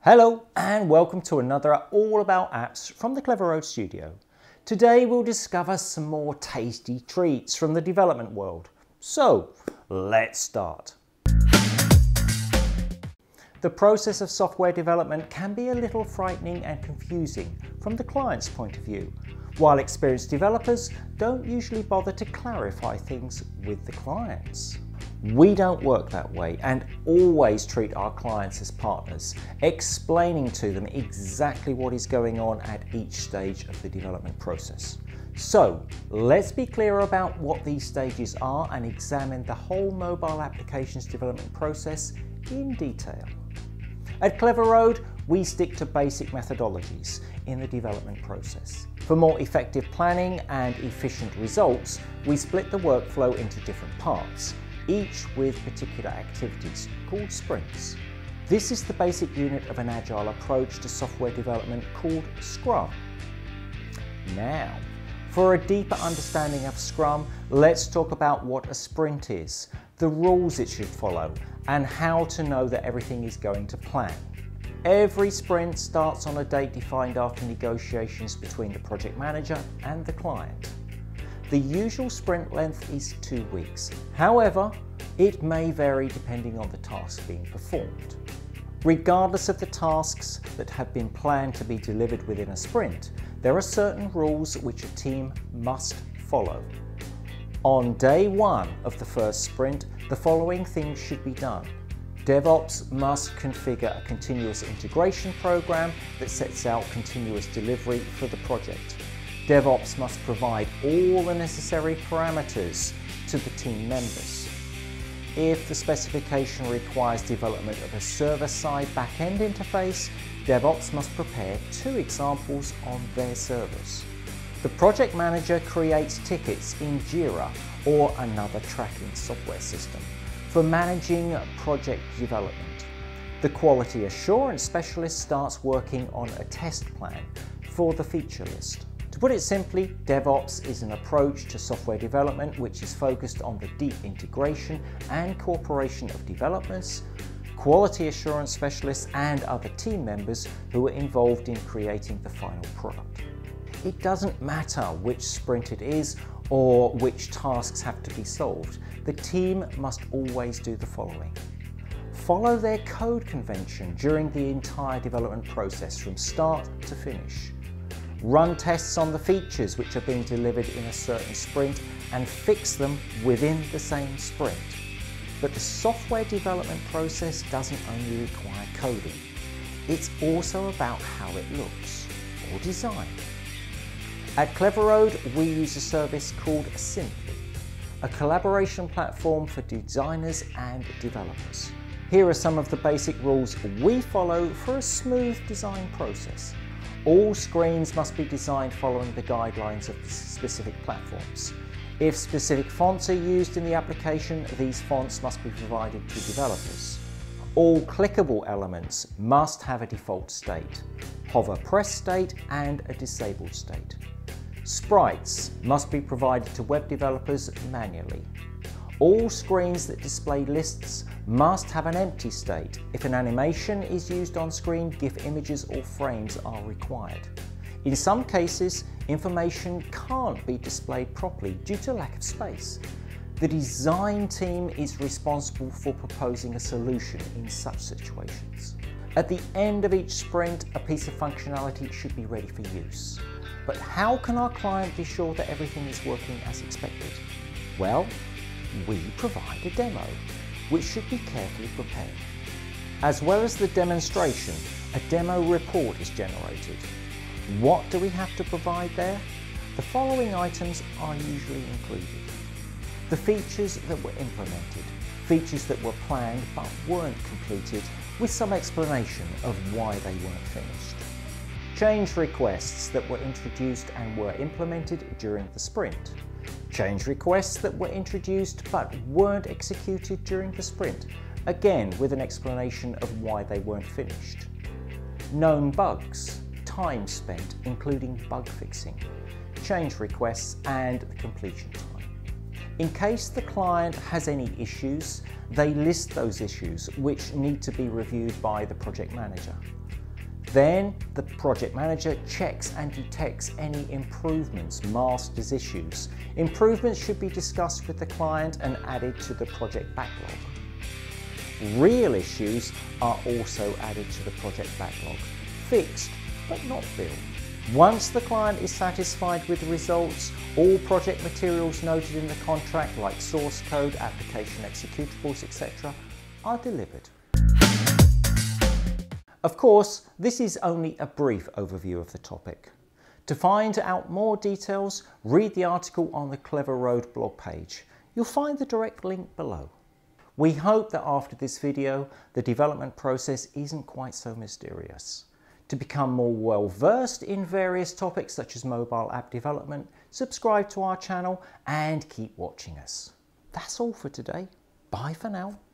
Hello and welcome to another All About Apps from the Cleveroad studio. Today we'll discover some more tasty treats from the development world. So let's start. The process of software development can be a little frightening and confusing from the client's point of view, while experienced developers don't usually bother to clarify things with the clients. We don't work that way and always treat our clients as partners, explaining to them exactly what is going on at each stage of the development process. So let's be clear about what these stages are and examine the whole mobile applications development process in detail. At Cleveroad, we stick to basic methodologies in the development process. For more effective planning and efficient results, we split the workflow into different parts, each with particular activities called sprints. This is the basic unit of an agile approach to software development called Scrum. Now, for a deeper understanding of Scrum, let's talk about what a sprint is, the rules it should follow, and how to know that everything is going to plan. Every sprint starts on a date defined after negotiations between the project manager and the client. The usual sprint length is 2 weeks. However, it may vary depending on the task being performed. Regardless of the tasks that have been planned to be delivered within a sprint, there are certain rules which a team must follow. On day one of the first sprint, the following things should be done. DevOps must configure a continuous integration program that sets out continuous delivery for the project. DevOps must provide all the necessary parameters to the team members. If the specification requires development of a server-side back-end interface, DevOps must prepare 2 examples on their servers. The project manager creates tickets in Jira or another tracking software system for managing project development. The quality assurance specialist starts working on a test plan for the feature list. To put it simply, DevOps is an approach to software development which is focused on the deep integration and cooperation of developers, quality assurance specialists and other team members who are involved in creating the final product. It doesn't matter which sprint it is or which tasks have to be solved. The team must always do the following. Follow their code convention during the entire development process from start to finish. Run tests on the features which are being delivered in a certain sprint and fix them within the same sprint. But the software development process doesn't only require coding. It's also about how it looks or design. At Cleveroad, we use a service called Simply, a collaboration platform for designers and developers. Here are some of the basic rules we follow for a smooth design process. All screens must be designed following the guidelines of the specific platforms. If specific fonts are used in the application, these fonts must be provided to developers. All clickable elements must have a default state, hover press state and a disabled state. Sprites must be provided to web developers manually. All screens that display lists must have an empty state. If an animation is used on screen, GIF images or frames are required. In some cases, information can't be displayed properly due to lack of space. The design team is responsible for proposing a solution in such situations. At the end of each sprint, a piece of functionality should be ready for use. But how can our client be sure that everything is working as expected? Well, we provide a demo, which should be carefully prepared. As well as the demonstration, a demo report is generated. What do we have to provide there? The following items are usually included. The features that were implemented, features that were planned but weren't completed, with some explanation of why they weren't finished. Change requests that were introduced and were implemented during the sprint. Change requests that were introduced but weren't executed during the sprint, again with an explanation of why they weren't finished. Known bugs, time spent including bug fixing, change requests and the completion time. In case the client has any issues, they list those issues which need to be reviewed by the project manager. Then the project manager checks and detects any improvements masked as issues. Improvements should be discussed with the client and added to the project backlog. Real issues are also added to the project backlog, fixed but not billed. Once the client is satisfied with the results, all project materials noted in the contract like source code, application executables, etc. are delivered. Of course, this is only a brief overview of the topic. To find out more details, read the article on the Cleveroad blog page. You'll find the direct link below. We hope that after this video, the development process isn't quite so mysterious. To become more well-versed in various topics such as mobile app development, subscribe to our channel and keep watching us. That's all for today. Bye for now.